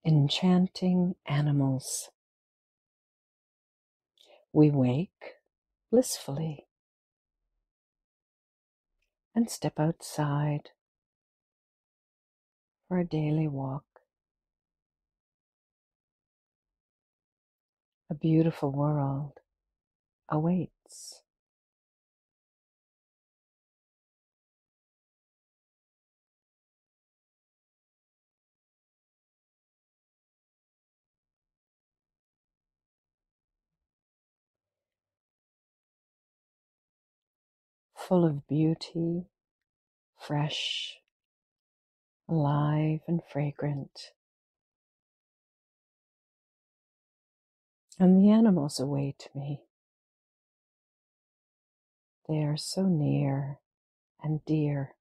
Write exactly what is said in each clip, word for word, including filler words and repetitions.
Enchanting animals. We wake blissfully and step outside for a daily walk. A beautiful world awaits. Full of beauty, fresh, alive and fragrant. And the animals await me. They are so near and dear.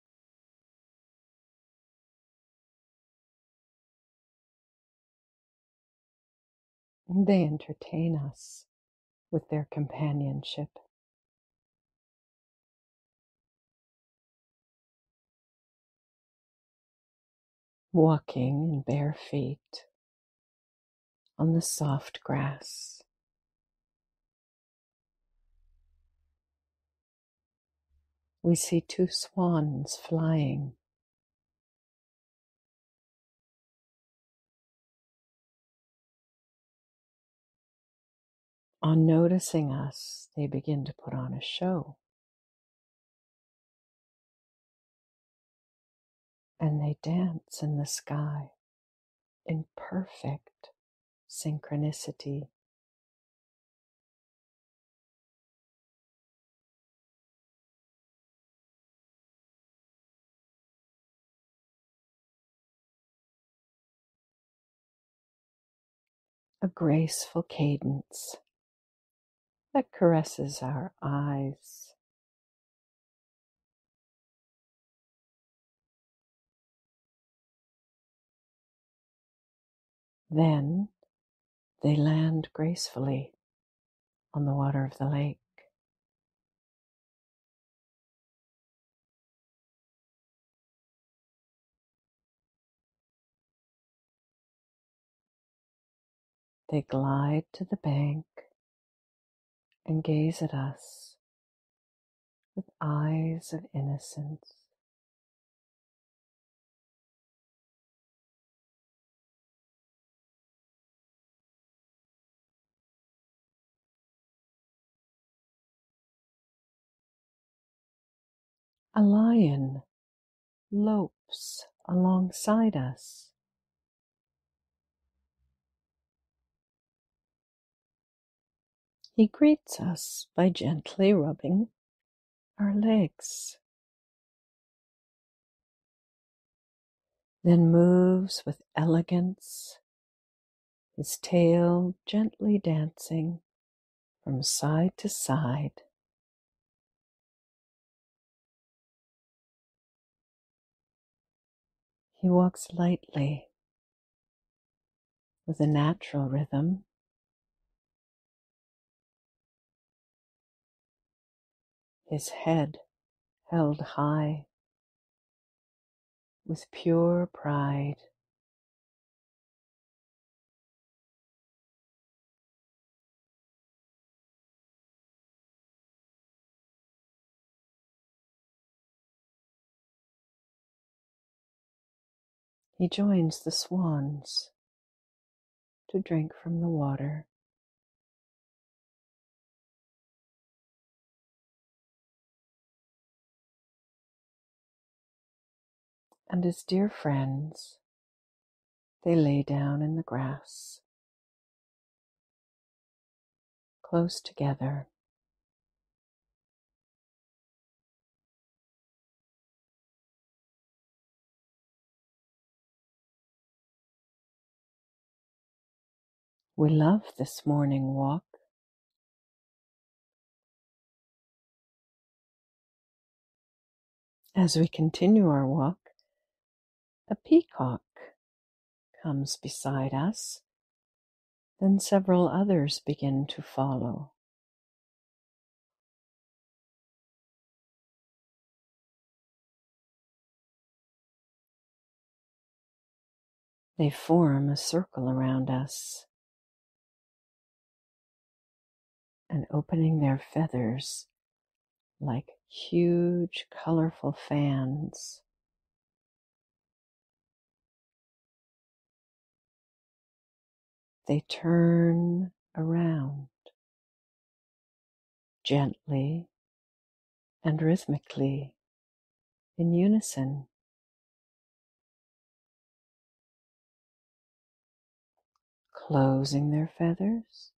And they entertain us with their companionship. Walking in bare feet on the soft grass. We see two swans flying. On noticing us, they begin to put on a show. And they dance in the sky in perfect synchronicity. A graceful cadence that caresses our eyes. Then they land gracefully on the water of the lake. They glide to the bank and gaze at us with eyes of innocence. A lion lopes alongside us. He greets us by gently rubbing our legs, then moves with elegance, his tail gently dancing from side to side. He walks lightly with a natural rhythm, his head held high with pure pride. He joins the swans to drink from the water. And as dear friends, they lay down in the grass, close together. We love this morning walk. As we continue our walk, a peacock comes beside us, then several others begin to follow. They form a circle around us, and opening their feathers like huge, colorful fans. They turn around gently and rhythmically in unison. Closing their feathers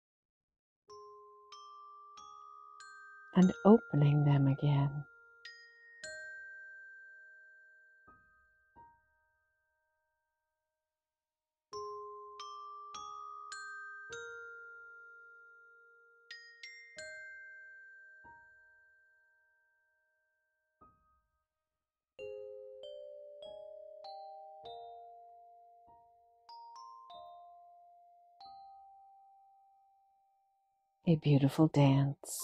and opening them again. A beautiful dance.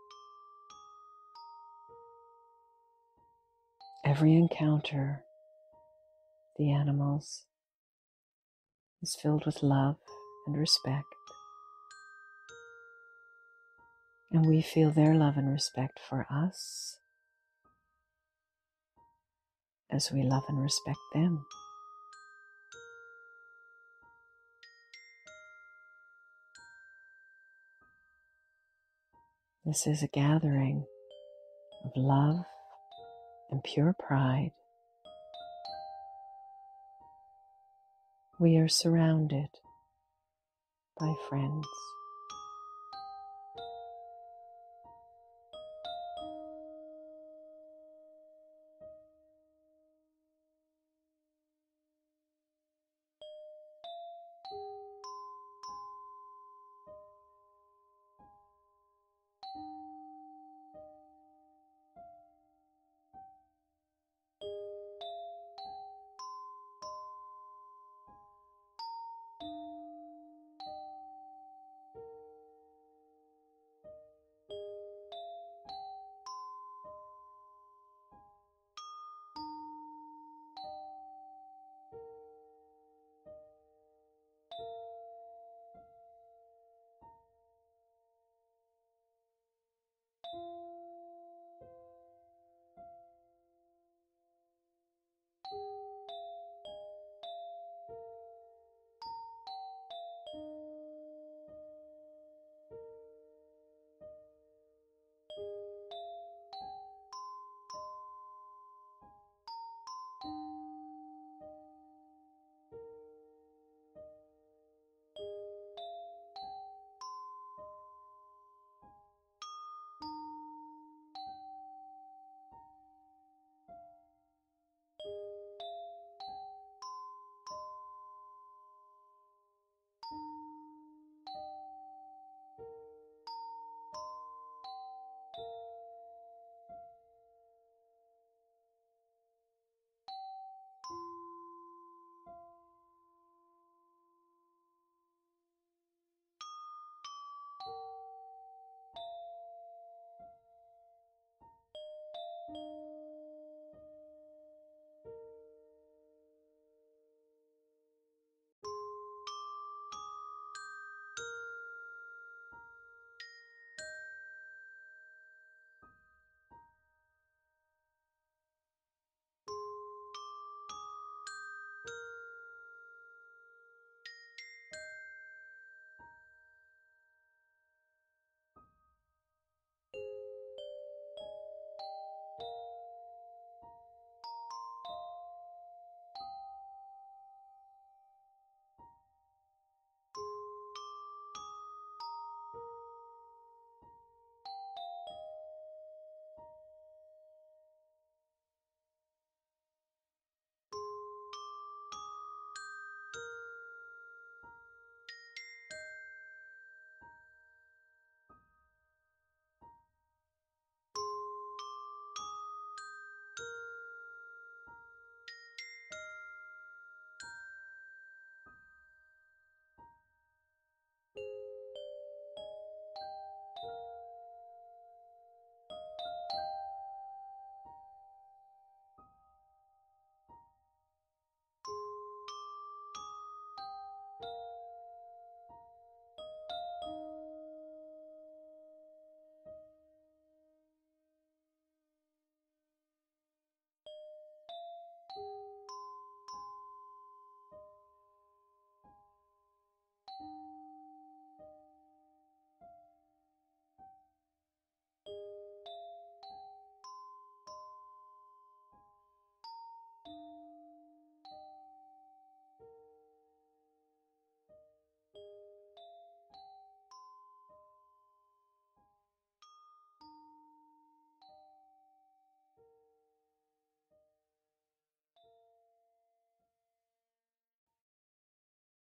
Every encounter, the animals, is filled with love and respect. And we feel their love and respect for us as we love and respect them. This is a gathering of love and pure pride. We are surrounded by friends.